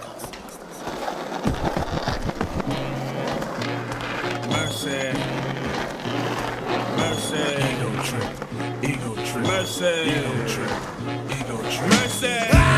Mercy. Mercy. Ego trip. Ego trip. Mercy. Ego trip. Ego trip. Mercy.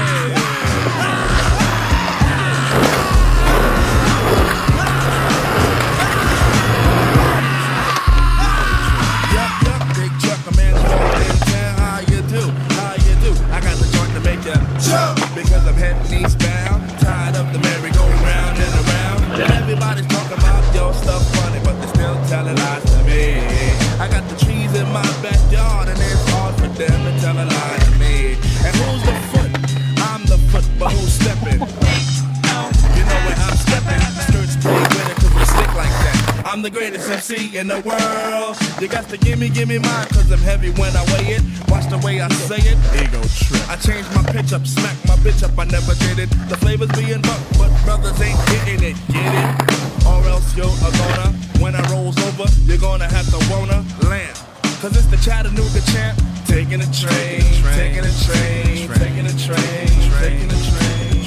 Because I'm heading eastbound, tired of the merry-go-round and around. And everybody's talking about your stuff funny, but they're still telling lies to me. I got the trees in my backyard, and it's hard for them to tell a lie to me. And who's the foot? I'm the foot, but who's stepping? You know where I'm stepping. Skirts pretty with it, 'cause we stick like that. I'm the greatest MC in the world. You got to give me mine, 'cause I'm heavy when I weigh it. Watch the way I say it. Ego trip. I changed my pitch up, smack my bitch up, I never did it. The flavor's being bucked, but brothers ain't getting it, get it? Or else you're gonna, when I rolls over, you're gonna have to wanna land. 'Cause it's the Chattanooga champ, taking a train, taking a train, taking a train, taking a train.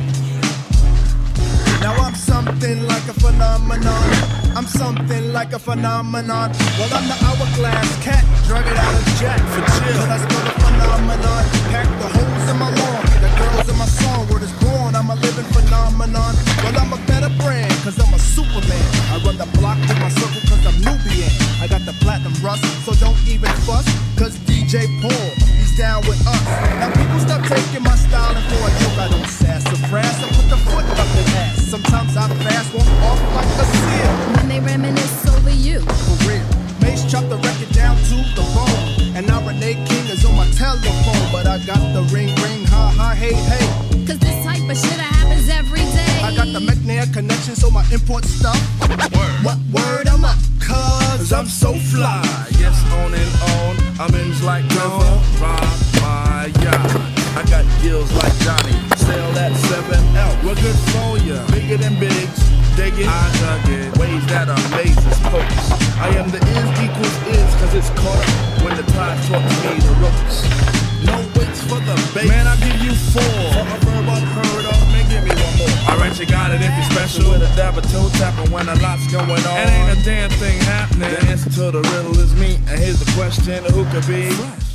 Now I'm something like a phenomenon. I'm something like a phenomenon. Well, I'm the hourglass cat, drug it out of jack for chill. But I spell a phenomenon. Pack the holes in my lawn, the girls in my song. Word is born, I'm a living phenomenon. Well, I'm a better brand, 'cause I'm a Superman. I run the block with my circle, 'cause I'm Nubian. I got the platinum rust, so don't even fuss, 'cause DJ Paul, he's down with us. Now people stop taking my style and for a joke I don't sassafras. I put the foot up the ass. Sometimes I fast, walk off like a seal. When they reminisce over you. For real. Mace chop the record down to the bone. And now Renee King is on my telephone. But I got the ring, ha ha, hey, hey. 'Cause this type of shit happens every day. I got the McNair connection, so my import stuff. Word. What word am I? 'Cause I'm so fly. Yes, on and on. I'm in like river. Rock my yacht. I got gills like Johnny. Sail that 7L. We're good for ya. Bigger than bigs. Dig it. I dug it. Ways that amaze us folks. I am the is equals is, 'cause it's caught up when the tide taught me the ropes. No waits for the bait. Man, I'll give you 4. For a verb unheard of. Man, give me one more. Alright, you got it if you're special. With a dab of toe tapping when a lot's going on. And ain't a damn thing happening. The answer to the riddle is me. And here's the question, who could be?